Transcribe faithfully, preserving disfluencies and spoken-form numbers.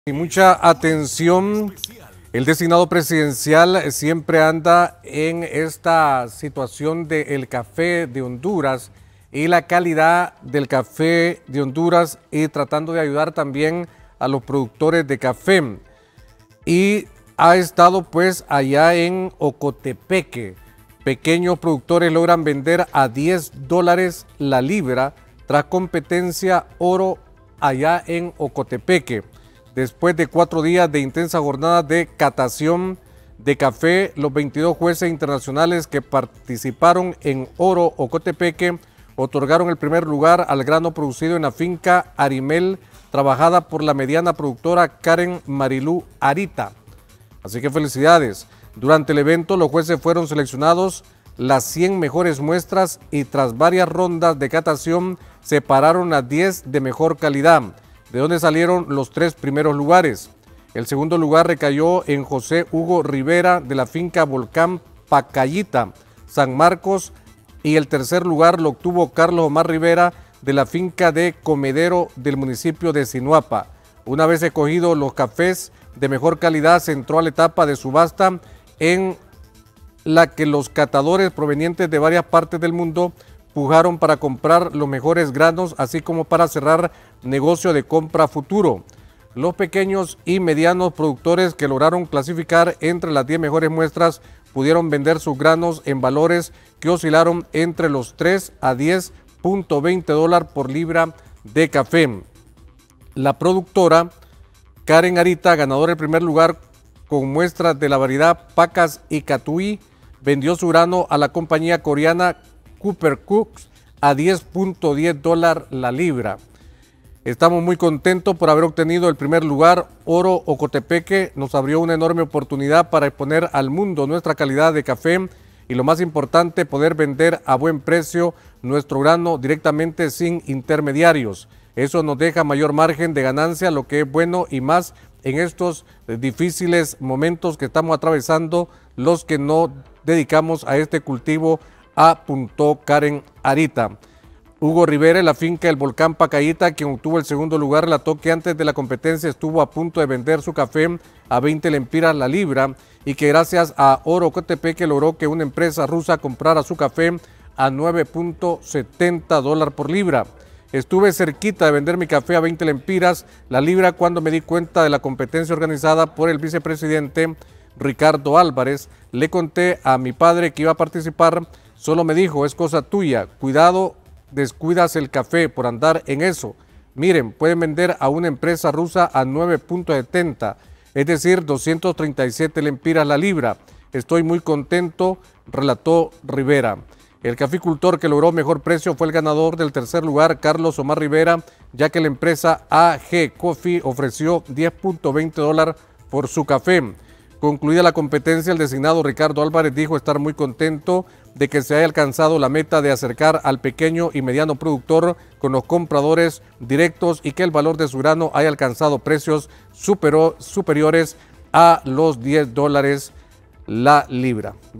Y mucha atención, el designado presidencial siempre anda en esta situación del café de Honduras y la calidad del café de Honduras y tratando de ayudar también a los productores de café. Y ha estado pues allá en Ocotepeque. Pequeños productores logran vender a diez dólares la libra tras competencia oro allá en Ocotepeque. Después de cuatro días de intensa jornada de catación de café, los veintidós jueces internacionales que participaron en Oro Ocotepeque otorgaron el primer lugar al grano producido en la finca Arimel, trabajada por la mediana productora Karen Marilú Arita. Así que felicidades. Durante el evento, los jueces fueron seleccionados las cien mejores muestras y tras varias rondas de catación separaron las diez de mejor calidad, de donde salieron los tres primeros lugares. El segundo lugar recayó en José Hugo Rivera de la finca Volcán Pacayita, San Marcos, y el tercer lugar lo obtuvo Carlos Omar Rivera de la finca de Comedero del municipio de Sinuapa. Una vez escogidos los cafés de mejor calidad, se entró a la etapa de subasta en la que los catadores provenientes de varias partes del mundo pujaron para comprar los mejores granos, así como para cerrar negocio de compra futuro. Los pequeños y medianos productores que lograron clasificar entre las diez mejores muestras pudieron vender sus granos en valores que oscilaron entre los tres a diez punto veinte dólares por libra de café. La productora Karen Arita, ganadora del primer lugar con muestras de la variedad Pacas y Catuí, vendió su grano a la compañía coreana Cooper Cooks a diez punto diez dólares la libra. Estamos muy contentos por haber obtenido el primer lugar. Oro Ocotepeque nos abrió una enorme oportunidad para exponer al mundo nuestra calidad de café y lo más importante, poder vender a buen precio nuestro grano directamente sin intermediarios. Eso nos deja mayor margen de ganancia, lo que es bueno y más en estos difíciles momentos que estamos atravesando los que no dedicamos a este cultivo, apuntó Karen Arita. Hugo Rivera, en la finca El Volcán Pacayita, quien obtuvo el segundo lugar, relató que antes de la competencia estuvo a punto de vender su café a veinte lempiras la libra y que gracias a Oro Ocotepeque logró que una empresa rusa comprara su café a nueve punto setenta dólares por libra. Estuve cerquita de vender mi café a veinte lempiras la libra cuando me di cuenta de la competencia organizada por el vicepresidente Ricardo Álvarez. Le conté a mi padre que iba a participar, solo me dijo, es cosa tuya, cuidado, descuidas el café por andar en eso. Miren, pueden vender a una empresa rusa a nueve punto setenta, es decir, doscientos treinta y siete lempiras la libra. Estoy muy contento, relató Rivera. El caficultor que logró mejor precio fue el ganador del tercer lugar, Carlos Omar Rivera, ya que la empresa A G Coffee ofreció diez punto veinte dólares por su café. Concluida la competencia, el designado Ricardo Álvarez dijo estar muy contento de que se haya alcanzado la meta de acercar al pequeño y mediano productor con los compradores directos y que el valor de su grano haya alcanzado precios superiores a los diez dólares la libra.